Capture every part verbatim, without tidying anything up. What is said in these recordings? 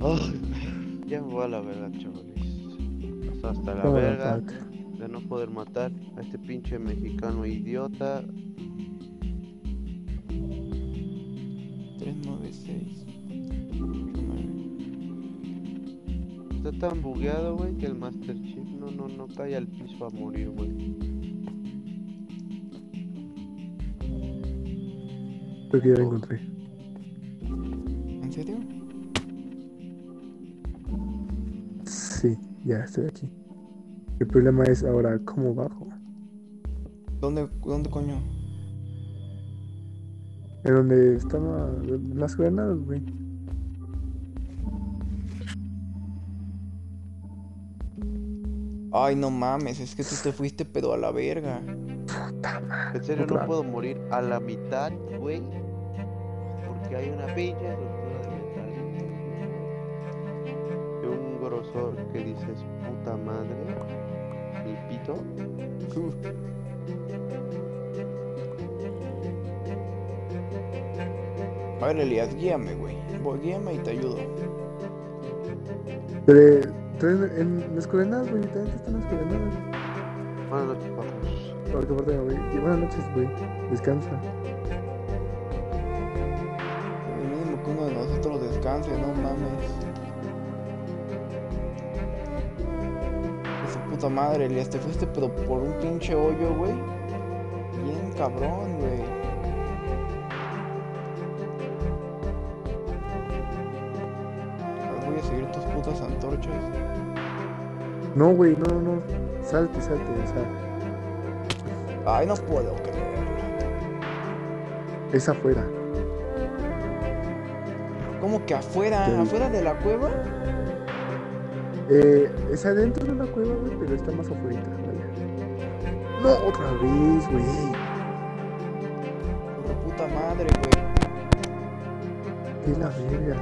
Ay, ya me voy a la verga, chavales. Hasta, hasta la Cámara, verga Pac. de no poder matar a este pinche mexicano idiota. tres nueve seis ocho nueve. Está tan bugueado, güey, que el Master Chief no, no, no cae al piso a morir, güey. Creo que ya la Oh, encontré. ¿En serio? Sí, ya estoy aquí. El problema es ahora cómo bajo. ¿Dónde, dónde coño? En donde estaban las granadas, güey. Ay, no mames, es que tú te fuiste pero a la verga. Puta madre. en serio, no Otra vez. puedo morir a la mitad, güey, porque hay una pinche estructura de metal de un grosor que dices, puta madre, mi pito. A ver, Elías, guíame, güey. Voy, guíame y te ayudo. Tre- tres en las coordenadas, güey. Literalmente están las coordenadas. Buenas noches, papus. Ahorita aparte, güey. Y buenas noches, güey. Descansa. El mínimo que uno de nosotros descanse, no mames. De su puta madre, Elías, te fuiste pero por un pinche hoyo, güey. Bien cabrón, güey. Ahora voy a seguir tus putas antorchas. No, güey, no, no. Salte, salte. O sea, Ay, no puedo creerlo. es afuera. ¿Cómo que afuera? Ya vi. ¿Afuera de la cueva? Eh, es adentro de la cueva, güey, pero está más afuera. Vaya. No, otra vez, güey. Por puta madre, güey. Qué la verga.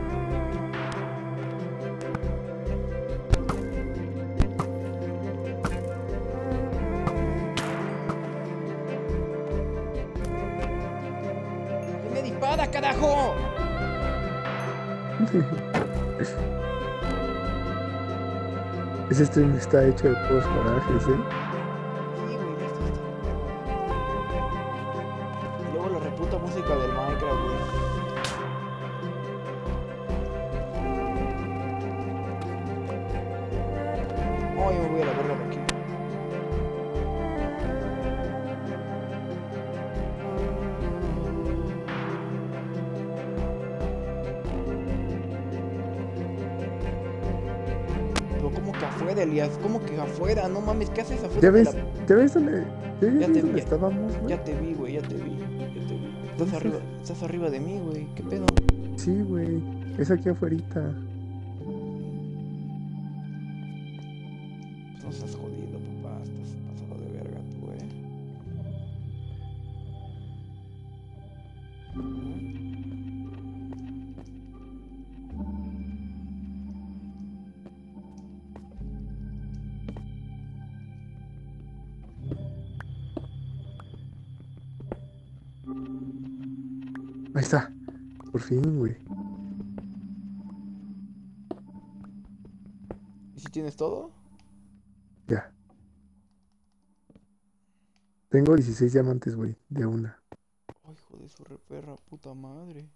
¿Quién me dispara, carajo? Ese stream está hecho de puros corajes, ¿eh? Sí, güey, listo, listo. Y luego la reputa música del Minecraft, güey. Oh, yo me voy a la verga de aquí. Pero ¿cómo que afuera, Elías? ¿Cómo que afuera? No mames, ¿qué haces afuera ¿Ya de ves? la...? ¿Ya ves dónde, ya ves Ya te dónde vi, estábamos, güey? ya te vi, güey, ya te vi, ya te vi. Estás ¿Dónde arriba, estás? estás arriba de mí, güey. ¿Qué pedo? Sí, güey. Es aquí afuerita. Pues no seas jodido, papá. Estás pasado de verga tú, eh. Ahí está. Por fin, güey. ¿Y si tienes todo? Ya. Tengo dieciséis diamantes, güey. De una. Ay, hijo de su reperra puta madre.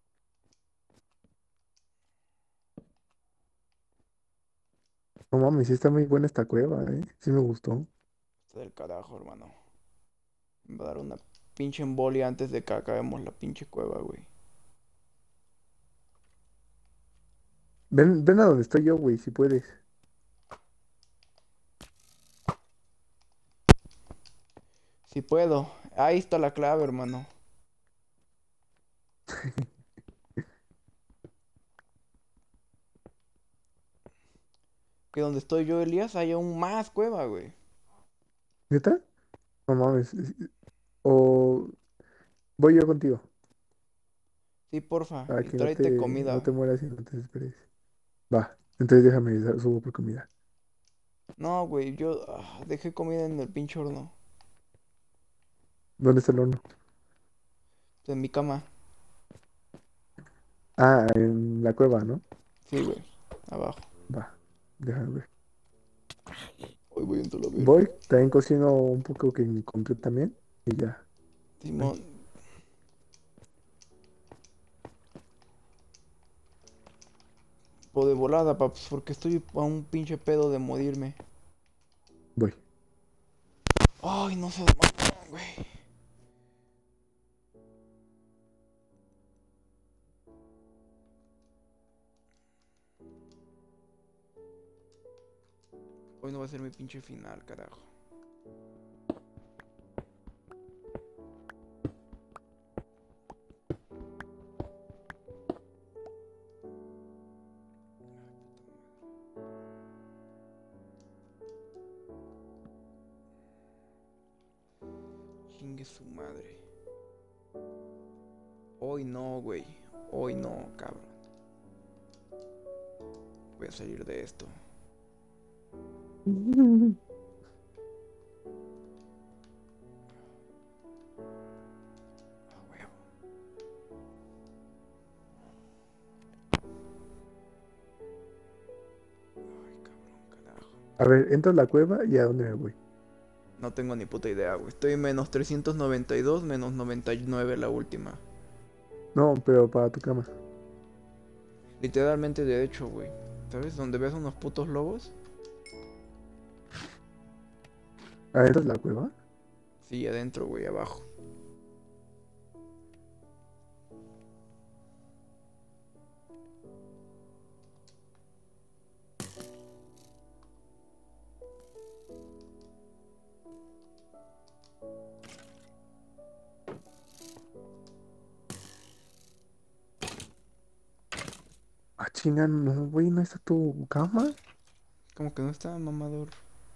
No mames, sí está muy buena esta cueva, ¿eh? Sí me gustó. Está del carajo, hermano. Me va a dar una pinche embolia antes de que acabemos la pinche cueva, güey. Ven, ven a donde estoy yo, güey, si puedes. Si puedo. Ahí está la clave, hermano. Que donde estoy yo, Elías, hay aún más cueva, güey. ¿Neta? No mames. es- O voy yo contigo. Sí, porfa. Para Y que no tráete te, no comida. te mueras y no te desesperes. Va. Entonces déjame, sa- subo por comida. No, güey, yo ah, dejé comida en el pinche horno. ¿Dónde está el horno? En mi cama. Ah, en la cueva, ¿no? Sí, güey. Abajo. Va, déjame ver. Hoy voy en la verga. Voy, también cocino un poco que encontré también. Y ya. Simón. O de volada, paps, porque estoy a un pinche pedo de morirme. Voy. Ay, no sé mamón, güey. Hoy no va a ser mi pinche final, carajo. Chingue su madre. Hoy no, güey. Hoy no, cabrón. Voy a salir de esto. A huevo. Ay, cabrón, carajo. A ver, entro a la cueva y a dónde me voy. No tengo ni puta idea, güey. Estoy en menos trescientos noventa y dos, menos noventa y nueve la última. No, pero para tu cama. Literalmente derecho, güey. ¿Sabes? Donde ves unos putos lobos. ¿Adentro de la cueva? Sí, adentro, güey, abajo. Ah, chinga, no, güey, ¿no está tu cama? Como que no está mamador.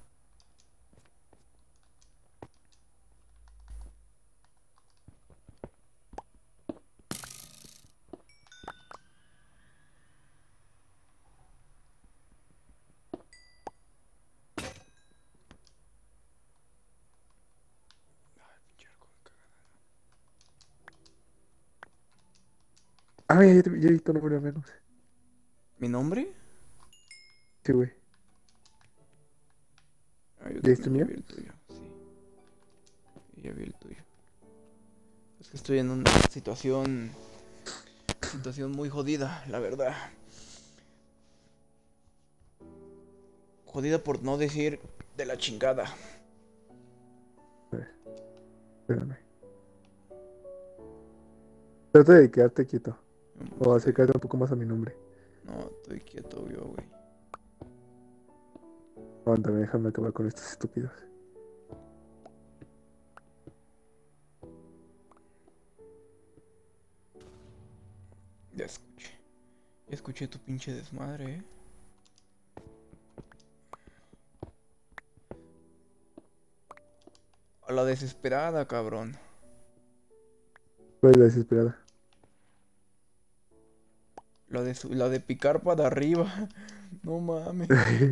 Ay, pinche arco de cagada. Ah, ya, ya, ya he visto nombre al menos. ¿Mi nombre? Sí, güey. Ah, yo ¿Ya viste también el ya mío? vi el tuyo, sí. Y ya vi el tuyo. Es que estoy en una situación. Situación muy jodida, la verdad. Jodida por no decir de la chingada. A ver, espérame. Trata de quedarte quieto. O Estoy- acercarte un poco más a mi nombre. No, estoy quieto yo, güey. Aguántame, déjame acabar con estos estúpidos. Ya escuché. Ya escuché tu pinche desmadre, eh. A la desesperada, cabrón. ¿Cuál es la desesperada? La de, su- la de picar para arriba. No mames.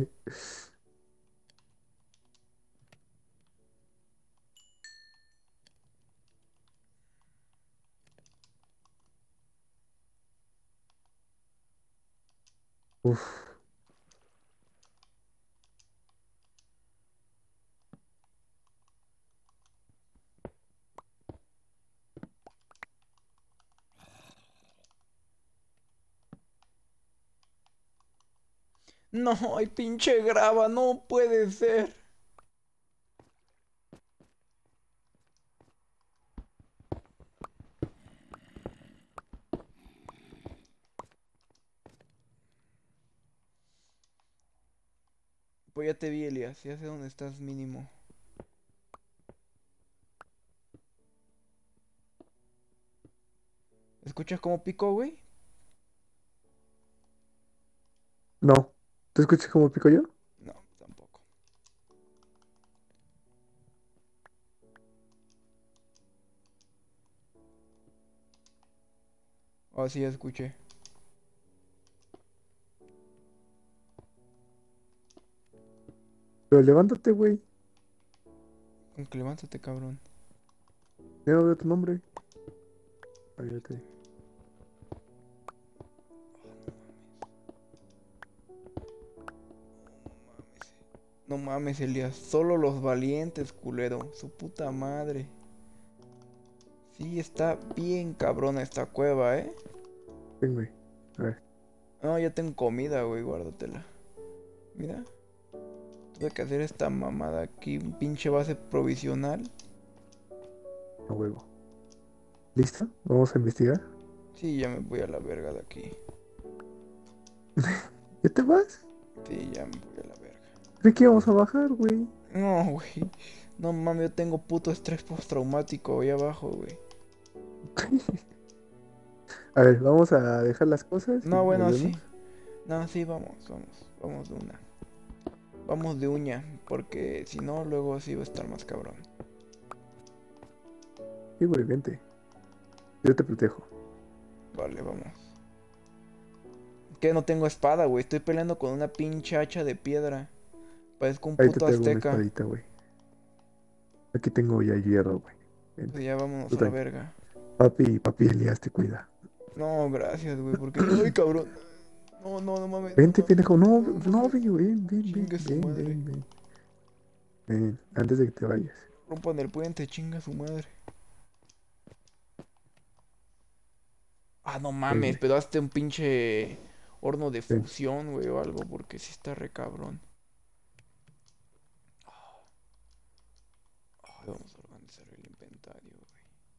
Uf. No, hay pinche grava, no puede ser. Pues ya te vi, Elias. Ya sé dónde estás mínimo. ¿Escuchas cómo pico, güey? No. ¿Te escuchas cómo pico yo? No, tampoco. Oh, sí, ya escuché. Pero levántate, güey. Con que levántate, cabrón. Ya no veo tu nombre. Ahí ya te... No mames, Elías. Solo los valientes, culero. Su puta madre. Sí, está bien cabrona esta cueva, ¿eh? Ven, güey. A ver. No, ya tengo comida, güey. Guárdatela. Mira. Tuve que hacer esta mamada aquí. Un pinche base provisional. A huevo. ¿Listo? Vamos a investigar. Sí, ya me voy a la verga de aquí. ¿Ya te vas? Sí, ya me voy a la verga. ¿De qué vamos a bajar, güey? No, güey. No mames, yo tengo puto estrés postraumático ahí abajo, güey. A ver, vamos a dejar las cosas y No, bueno, sí. volvemos. No, sí, vamos, vamos. Vamos de una. Vamos de uña, porque si no, luego sí va a estar más cabrón. Sí, güey, vente. Yo te protejo. Vale, vamos. Que no tengo espada, güey. Estoy peleando con una pinche hacha de piedra. Parezco un Ahí te puto traigo una azteca. espadita, güey. Aquí tengo ya hierro, güey. Vente. Pues ya vámonos Tú a la tranqui. verga. Papi, papi Elías te cuida. No, gracias, güey, porque... ¡Ay, cabrón! No, no, no mames. No Vente, mames, pendejo. No, no, no, ven, güey. Ven, ven, Chingue su ven, madre. ven, ven. Ven, antes de que te vayas. Rompan el puente, chinga su madre. Ah, no mames, güey. pero hazte un pinche horno de Ven. fusión, güey, o algo, porque sí está re cabrón. Ay, vamos a organizar el inventario, güey.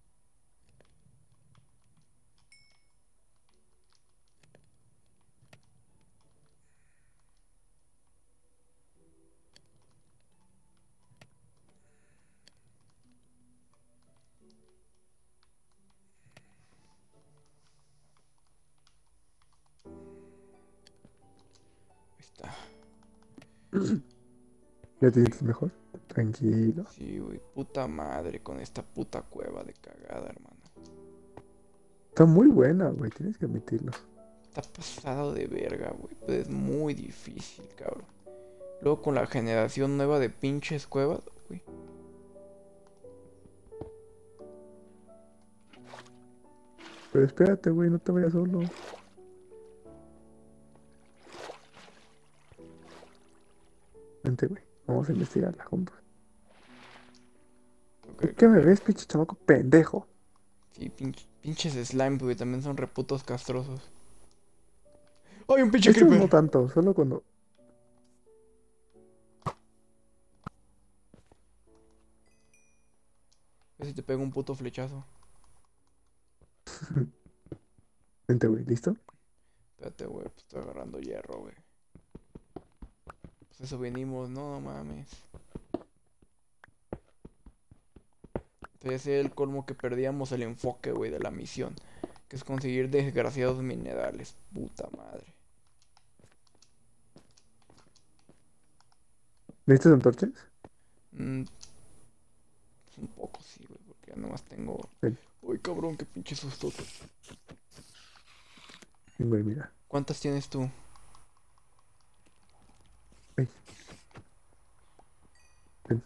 Ahí está. ¿Ya te sientes mejor? Tranquilo. Sí, güey, puta madre con esta puta cueva de cagada, hermano. Está muy buena, güey. Tienes que admitirlo. Está pasado de verga, güey, pero es muy difícil, cabrón. Luego con la generación nueva de pinches cuevas, güey. Pero espérate, güey. No te vayas solo. Vente, güey. Vamos a investigarla juntos. Ok, ¿Por ok, qué me ok. ves, pinche chamaco pendejo? Sí, pinch- pinches slime, güey, también son reputos castrosos. ¡Ay, un pinche Estos no creeper! tanto. Solo cuando... A ver si te pego un puto flechazo. Vente, güey. ¿Listo? Espérate, güey, pues estoy agarrando hierro, güey. Pues eso venimos, no, no mames. Ese es el colmo que perdíamos el enfoque, güey, de la misión. Que es conseguir desgraciados minerales. Puta madre. ¿Necesitas antorchas? Mm, un poco sí, güey, porque ya nomás tengo... Ven. Uy, cabrón, qué pinche susto. Ven, güey, mira. ¿Cuántas tienes tú? Ven. Ven.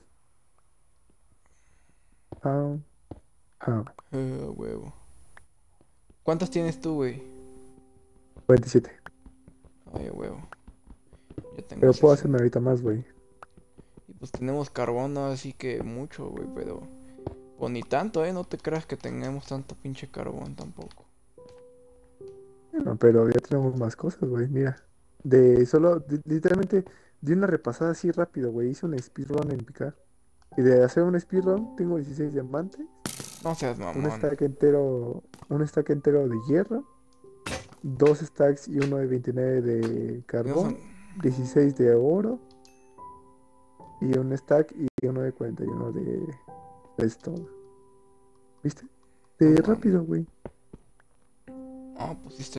Ah. Ah. Eh, huevo. ¿Cuántas tienes tú, güey? cuarenta y siete. Ay, a huevo. Yo tengo Pero puedo sesenta. hacerme ahorita más, güey. Y pues tenemos carbón, ¿no? Así que mucho, güey, pero... Pues ni tanto, ¿eh? No te creas que tengamos tanto pinche carbón tampoco. No, pero ya tenemos más cosas, güey. Mira. De solo, de- literalmente, di una repasada así rápido, güey. Hice un speedrun en picar. Y de hacer un speedrun, tengo dieciséis diamantes. No seas Un mamón. stack entero. Un stack entero de hierro. Dos stacks y uno de veintinueve de No carbón. son... dieciséis de oro. Y un stack y uno de cuarenta y uno de redstone. ¿Viste? De No mames. rápido, güey. Ah, pues sí está